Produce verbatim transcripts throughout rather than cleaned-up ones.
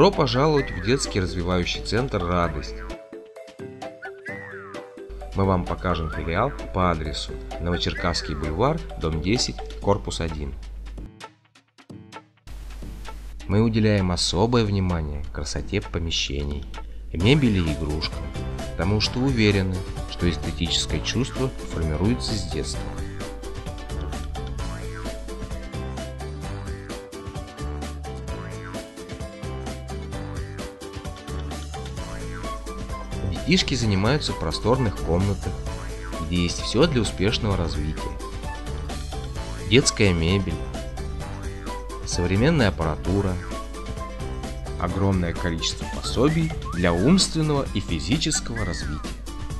Добро пожаловать в детский развивающий центр «Радость». Мы вам покажем филиал по адресу Новочеркасский бульвар, дом десять, корпус один. Мы уделяем особое внимание красоте помещений, мебели и игрушкам, потому что уверены, что эстетическое чувство формируется с детства. Детишки занимаются в просторных комнатах, где есть все для успешного развития. Детская мебель, современная аппаратура, огромное количество пособий для умственного и физического развития.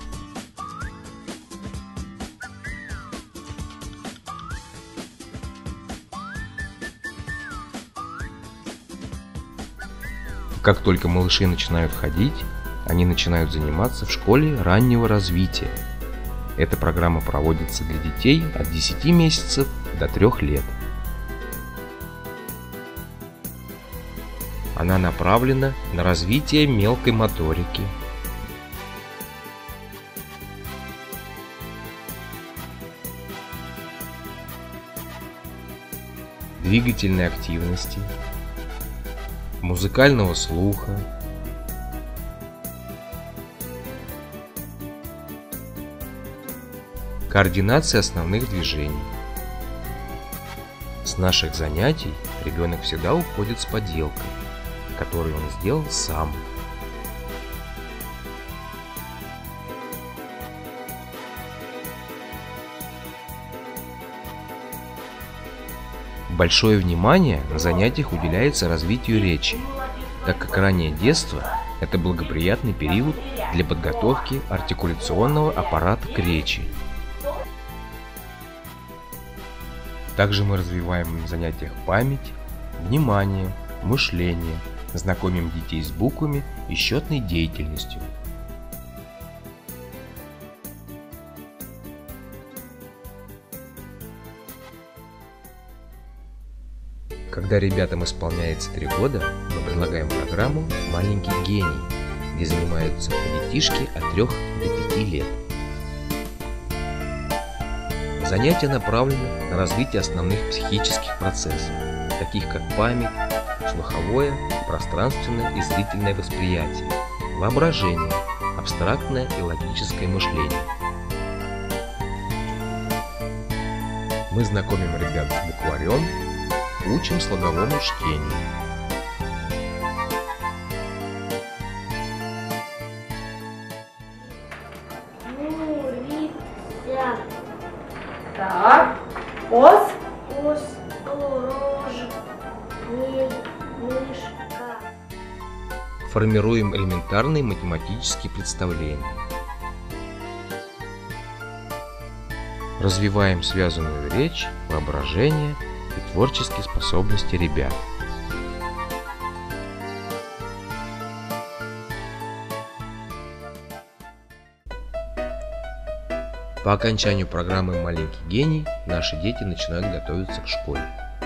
Как только малыши начинают ходить, они начинают заниматься в школе раннего развития. Эта программа проводится для детей от десяти месяцев до трёх лет. Она направлена на развитие мелкой моторики, двигательной активности, музыкального слуха, координации основных движений. С наших занятий ребенок всегда уходит с поделкой, которую он сделал сам. Большое внимание на занятиях уделяется развитию речи, так как раннее детство – это благоприятный период для подготовки артикуляционного аппарата к речи. Также мы развиваем в занятиях память, внимание, мышление, знакомим детей с буквами и счетной деятельностью. Когда ребятам исполняется три года, мы предлагаем программу «Маленький гений», где занимаются детишки от трёх до пяти лет. Занятия направлены на развитие основных психических процессов, таких как память, слуховое, пространственное и зрительное восприятие, воображение, абстрактное и логическое мышление. Мы знакомим ребят с букварем, учим слоговому чтению. Так, ос, ос, рож, мышка. Формируем элементарные математические представления. Развиваем связанную речь, воображение и творческие способности ребят. По окончанию программы «Маленький гений» наши дети начинают готовиться к школе.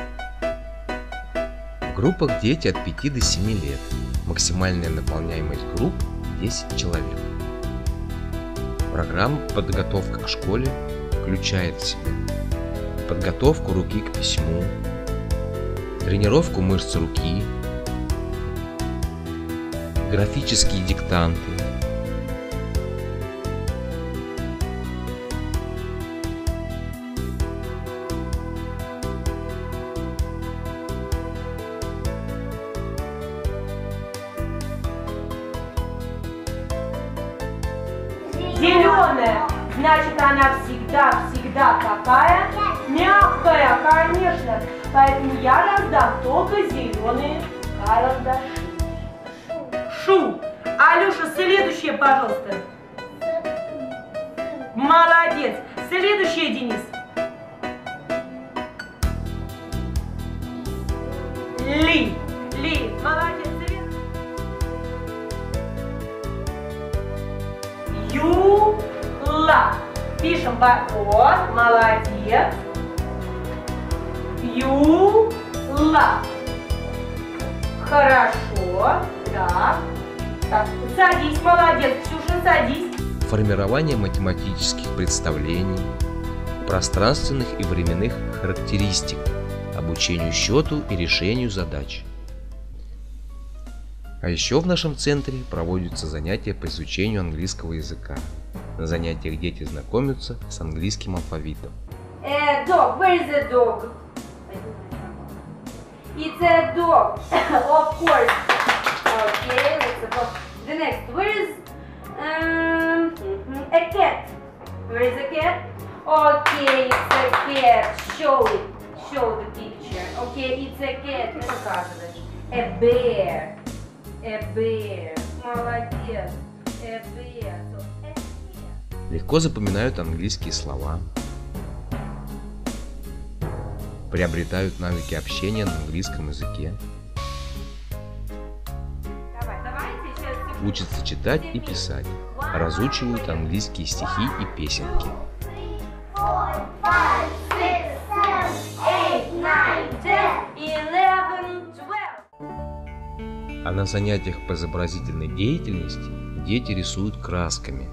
В группах дети от пяти до семи лет. Максимальная наполняемость групп – десять человек. Программа «Подготовка к школе» включает в себя подготовку руки к письму, тренировку мышц руки, графические диктанты, зеленая, значит она всегда-всегда какая? Мягкая, конечно. Поэтому я раздам только зеленые карандаши. Шу. Алёша, следующее, пожалуйста. Молодец. Следующее, Денис. Ли. Ли. Молодец. Юла. Пишем по... Вот, молодец. Юла. Хорошо. Так. Так. Садись, молодец, Ксюша, садись. Формирование математических представлений, пространственных и временных характеристик, обучению счету и решению задач. А еще в нашем центре проводятся занятия по изучению английского языка. На занятиях дети знакомятся с английским алфавитом. A dog. Where is the dog? It's a dog. Of course. Okay, let's go. The next. Where is um, a cat? Where is a cat? Okay, it's a cat. Show it. Show the picture. Okay, it's a cat. Ты показываешь. A bear. A bear. Молодец. A bear. So, a bear. Легко запоминают английские слова. Приобретают навыки общения на английском языке. Давай, давайте сейчас. Учатся читать и писать. Разучивают английские стихи и песенки. Four, five, six, seven, eight, nine, ten. Eleven, twelve. А на занятиях по изобразительной деятельности дети рисуют красками.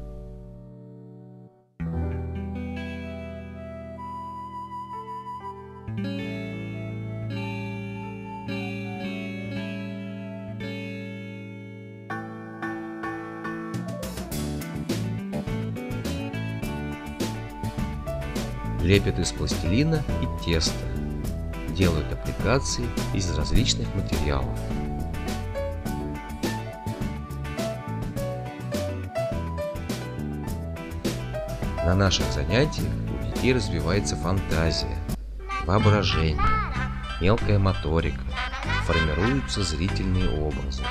Лепят из пластилина и теста. Делают аппликации из различных материалов. На наших занятиях у детей развивается фантазия, воображение, мелкая моторика, формируются зрительные образы.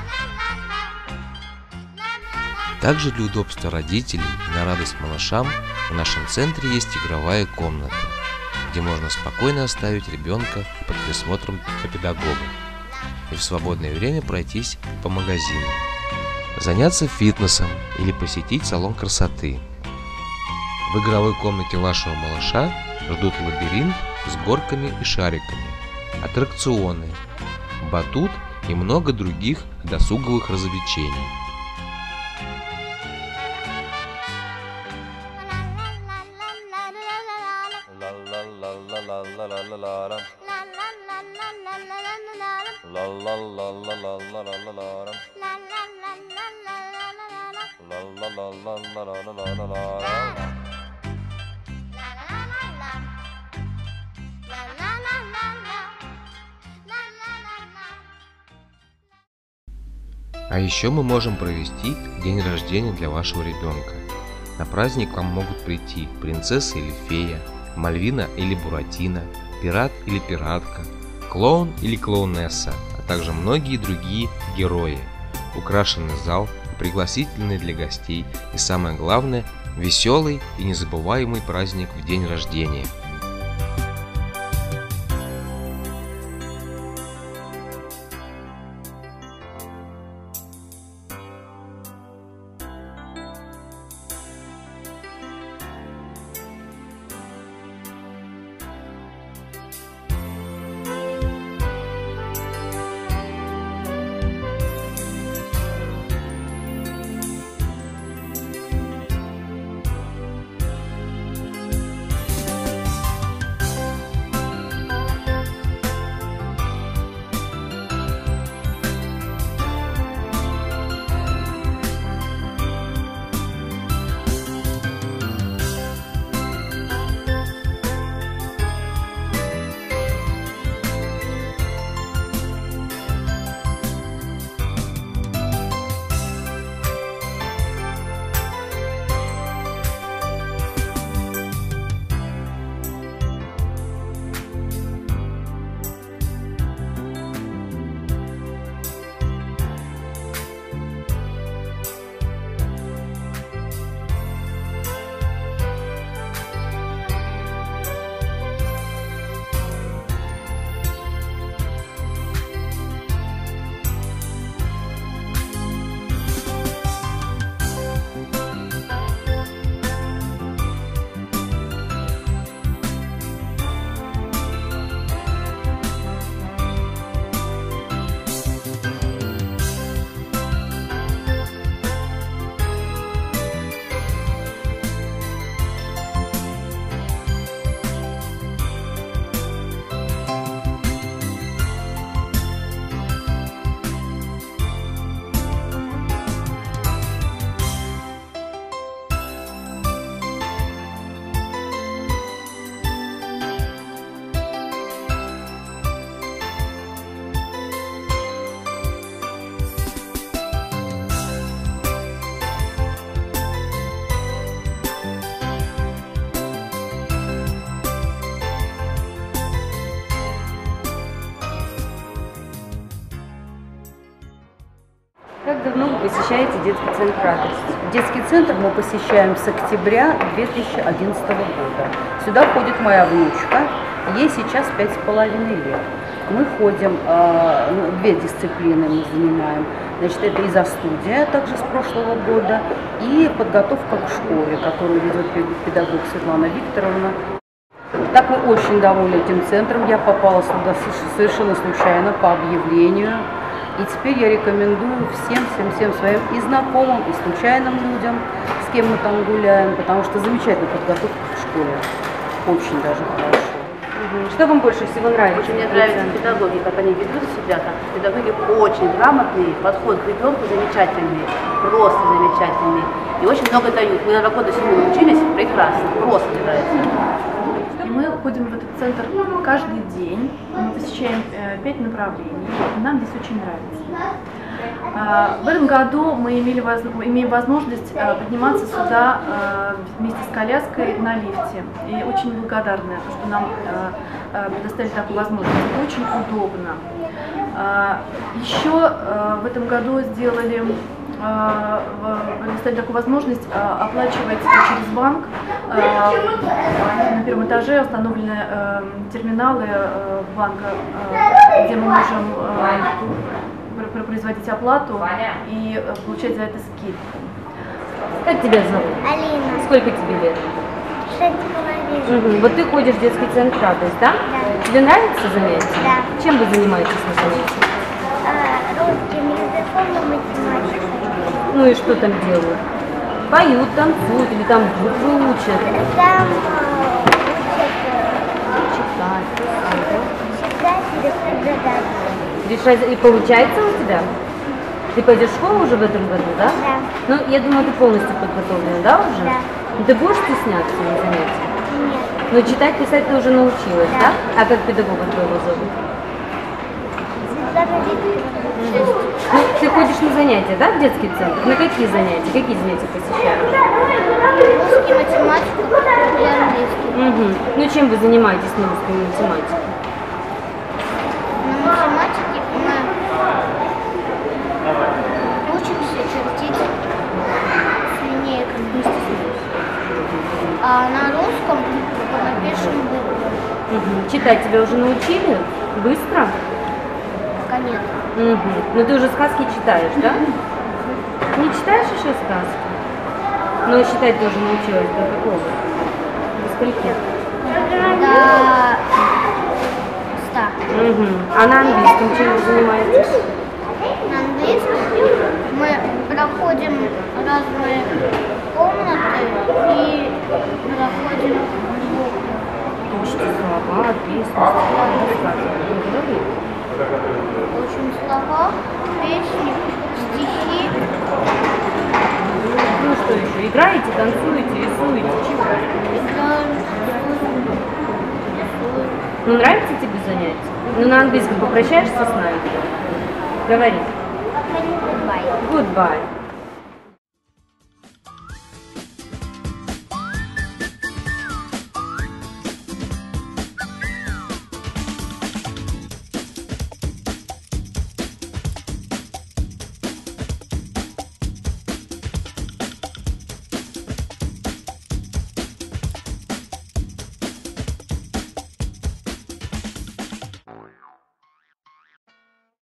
Также для удобства родителей и на радость малышам в нашем центре есть игровая комната, где можно спокойно оставить ребенка под присмотром педагога и в свободное время пройтись по магазину, заняться фитнесом или посетить салон красоты. В игровой комнате вашего малыша ждут лабиринт с горками и шариками, аттракционы, батут и много других досуговых развлечений. А еще мы можем провести день рождения для вашего ребенка. На праздник к вам могут прийти принцесса или фея, Мальвина или Буратино, пират или пиратка, клоун или клоунесса, а также многие другие герои. Украшенный зал, пригласительный для гостей и, самое главное, веселый и незабываемый праздник в день рождения. как много посещаете детский центр «Радость»? Детский центр мы посещаем с октября две тысячи одиннадцатого года. Сюда ходит моя внучка, ей сейчас пять с половиной лет. Мы ходим, э, ну, две дисциплины мы занимаем. Значит, это изо-студия, также с прошлого года, и подготовка к школе, которую ведет педагог Светлана Викторовна. Так мы очень довольны этим центром. Я попала сюда совершенно случайно по объявлению. И теперь я рекомендую всем, всем, всем своим и знакомым, и случайным людям, с кем мы там гуляем, потому что замечательная подготовка к школе. Очень даже хорошо. Что вам больше всего нравится? Очень мне нравятся педагоги, как они ведут себя, как педагоги очень грамотные, подход к ребенку замечательный, просто замечательный. И очень много дают. Мы на два года сегодня учились, прекрасно, просто мне нравится. И мы ходим в этот центр каждый день, мы посещаем пять направлений, и нам здесь очень нравится. В этом году мы имели воз... имеем возможность подниматься сюда вместе с коляской на лифте. И очень благодарны, что нам предоставили такую возможность. Это очень удобно. Еще в этом году сделали предоставили такую возможность оплачивать через банк. На первом этаже установлены терминалы банка, где мы можем производить оплату и получать за это скидку. Как тебя зовут? Алина. Сколько тебе лет? Шесть с половиной. Угу. Вот ты ходишь в детский центр «Радость», да? Да. Тебе нравятся занятия? Да. Чем вы занимаетесь на занятиях? А, русским языком и математикой. Ну и что там делают? Поют, танцуют или там буквы учат? Там э, учат Читать, читать и решать задачи. решать. И получается у тебя? Ты пойдешь в школу уже в этом году, да? Да. Ну, я думаю, ты полностью подготовлена, да, уже? Да. Ну, ты будешь стесняться на занятиях? Нет. Но читать, писать ты уже научилась, да? Да. А как педагога твоего зовут? Светлана Викторовна. Ну, ты ходишь на занятия, да, в детский центр? На какие занятия? Какие занятия посещаешь? Русский, математику и английский. Угу. Ну, чем вы занимаетесь на русском и математике? На математике мы учимся чертить с линейками. А на русском мы пишем буквы. Угу. Читать тебя уже научили? Быстро? Пока нет. Угу. Ну, ты уже сказки читаешь, да? Не читаешь еще сказки? Но считать тоже научилась до какого? До скольки? До ста. Угу. А на английском чем вы занимаетесь? На английском мы проходим разные комнаты и проходим буквы. Учите слова, песни, рассказывать. Учим слова, песни, стихи. Ну что еще? Играете, танцуете, рисуете? Чего? Играем, рисуем, рисуем. Ну, нравится тебе занятие? Ну, на английском попрощаешься с нами? Говори. Пока не goodbye. Goodbye.